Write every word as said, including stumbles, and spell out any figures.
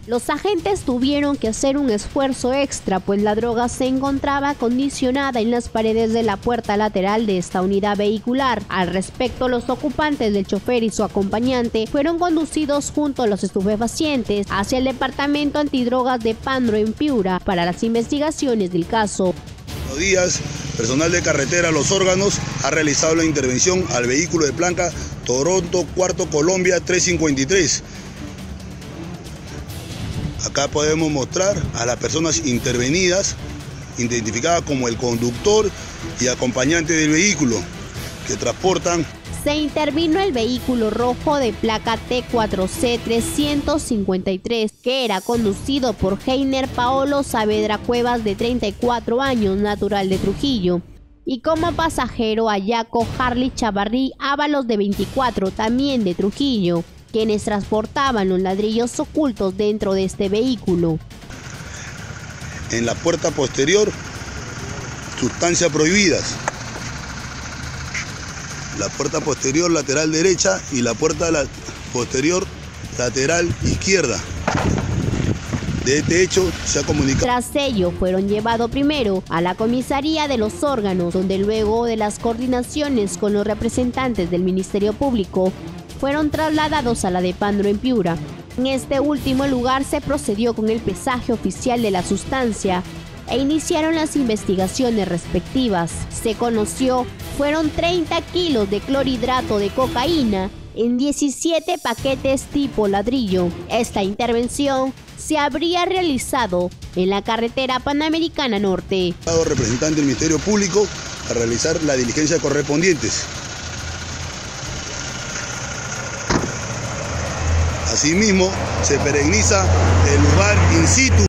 Los agentes tuvieron que hacer un esfuerzo extra, pues la droga se encontraba acondicionada en las paredes de la puerta lateral de esta unidad vehicular. Al respecto, los ocupantes del chofer y su acompañante fueron conducidos junto a los estupefacientes hacia el departamento antidrogas de Pandro en Piura para las investigaciones del caso. Buenos días, personal de carretera Los Órganos ha realizado la intervención al vehículo de placa Toronto Cuarto Colombia trescientos cincuenta y tres. Acá podemos mostrar a las personas intervenidas, identificadas como el conductor y acompañante del vehículo, que transportan. Se intervino el vehículo rojo de placa T cuatro C trescientos cincuenta y tres, que era conducido por Heiner Paolo Saavedra Cuevas, de treinta y cuatro años, natural de Trujillo, y como pasajero a Yaco Harley Chavarrí Ábalos, de veinticuatro, también de Trujillo, quienes transportaban los ladrillos ocultos dentro de este vehículo. En la puerta posterior, sustancias prohibidas. La puerta posterior lateral derecha y la puerta la posterior lateral izquierda. De este hecho se ha comunicado. Tras ello, fueron llevados primero a la comisaría de Los Órganos, donde luego de las coordinaciones con los representantes del Ministerio Público, fueron trasladados a la de Pandro en Piura. En este último lugar se procedió con el pesaje oficial de la sustancia e iniciaron las investigaciones respectivas. Se conoció fueron treinta kilos de clorhidrato de cocaína en diecisiete paquetes tipo ladrillo. Esta intervención se habría realizado en la carretera Panamericana Norte. Representante del Ministerio Público a realizar las diligencias correspondientes. Asimismo, se perenniza el lugar in situ.